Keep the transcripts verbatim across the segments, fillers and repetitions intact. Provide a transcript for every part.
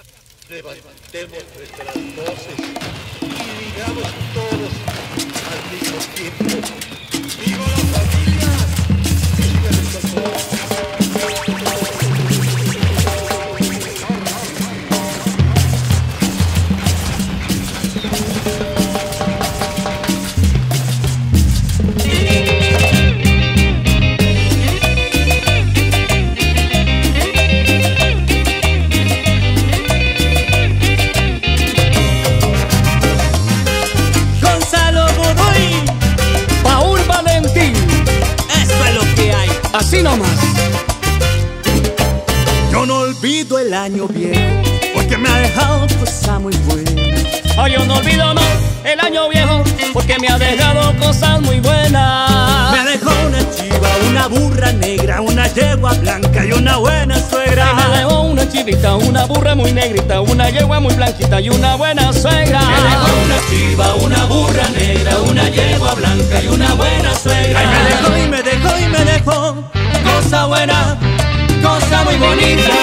Levantemos nuestras voces y digamos todos al mismo tiempo: ¡viva la familia! ¡Viva el doctor! Así nomás. Yo no olvido el año viejo porque me ha dejado cosas muy buenas. Oh, yo no olvido no el año viejo porque me ha dejado cosas muy buenas. Me dejó una chiva, una burra negra, una yegua blanca y una buena suegra. Y me dejó una chivita, una burra muy negrita, una yegua muy blanquita y una buena suegra. Me dejó una chiva, una burra negra, una yegua blanca y una buena suegra. Ay, me dejó y me dejó y me dejó cosa buena, cosa muy bonita.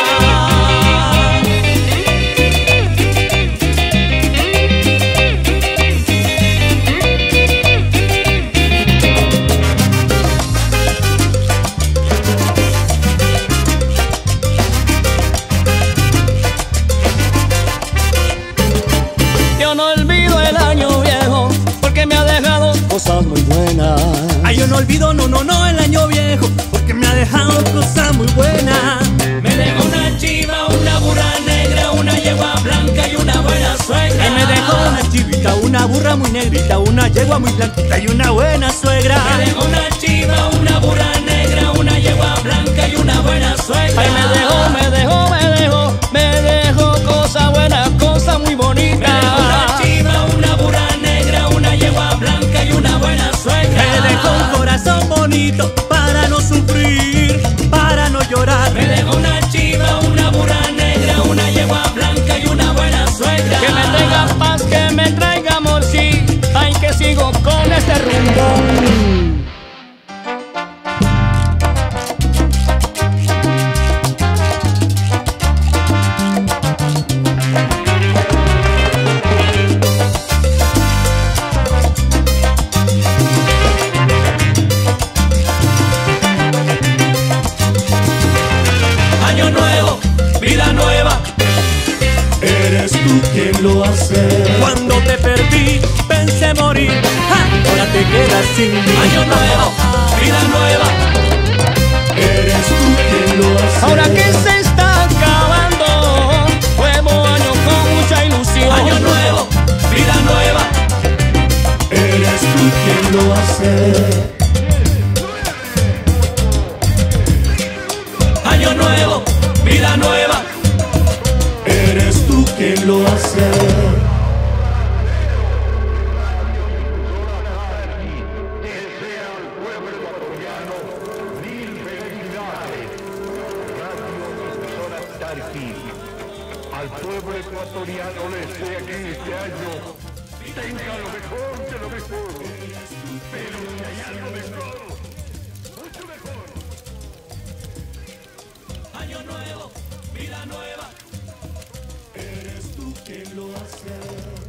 Yo no olvido el año viejo porque me ha dejado cosas muy buenas. Ay, yo no olvido, no, no, no, el año viejo porque me ha dejado cosas muy buenas. Me dejó una chiva, una burra negra, una yegua blanca y una buena suegra. Ay, me dejó una chivita, una burra muy negrita, una yegua muy blanquita y una buena suegra. Me dejó una chiva, una burra negra, una yegua blanca y una buena suegra. Ay, me dejó, me dejó, me dejó, me dejó cosas buenas, cosas muy bonitas. Me dejó una chiva, una burra negra, una yegua blanca y una buena suegra. Me dejó un corazón bonito para no sufrir, para no llorar. Me dejó una chiva, una burra negra, una yegua blanca y una buena suegra. Que me traiga paz, que me traiga amor, sí. Ay, que sigo con este rumbo. Año nuevo, vida nueva, eres tú quien lo hace. Cuando te perdí, pensé morir, ¡ja! Ahora te quedas sin mí. Año nuevo, vida nueva, eres tú quien lo hace. Ahora que se está acabando, nuevo año con mucha ilusión. Año nuevo, vida nueva, eres tú quien lo hace. Año nuevo, vida nueva, eres tú quien lo hace. Desea al pueblo ecuatoriano mil felicidades. Radio Emisora Tarqui. Al pueblo ecuatoriano le desea que en este año tenga lo mejor de lo mejor. Pero si hay algo mejor, mucho mejor. Año nuevo, vida nueva, eres tú quien lo hace.